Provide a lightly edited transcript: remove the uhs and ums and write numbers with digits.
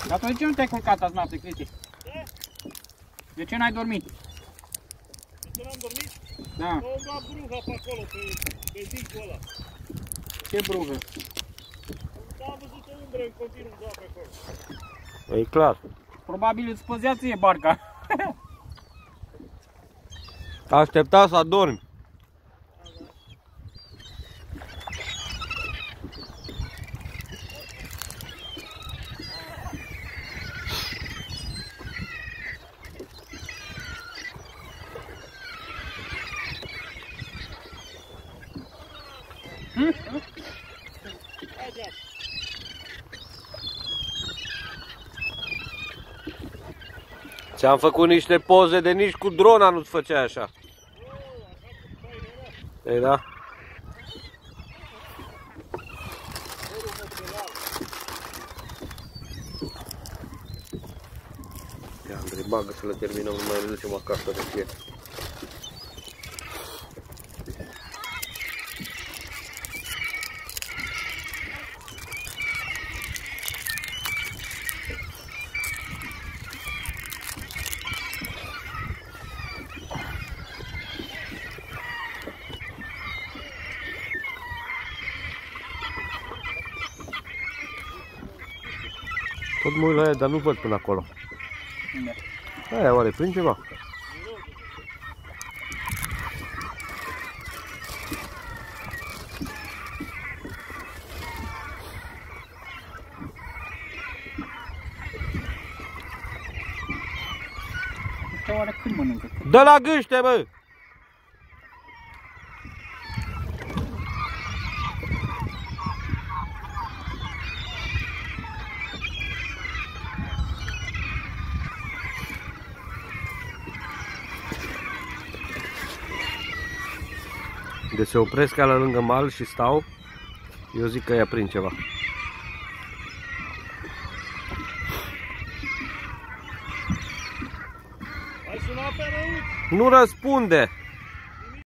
Dar tu de ce nu te-ai culcat azi noapte, Cristi? Da? De ce n-ai dormit? De ce n-am dormit? Da. Am luat bruha pe acolo, pe zicul ăla. Ce bruhă? Am văzut o umbră în continuu, da, pe acolo. E clar. Probabil îți spăzea ție barca. Aștepta să adormi. Ți-am făcut niște poze de nici cu drona nu-ți făceai așa. Ei, da? Ia, Andrei, bagă să le terminăm, nu mai le ducem acasă de fie. Tot mă uit la ea, dar nu văd până acolo. Unde? Aia, oare prind ceva? Ăștia oare când mănâncă? Dă la gâște, bă! De se opresc la lângă mal și stau, eu zic că ea prind ceva. Ai sunat pe rău? Nu răspunde!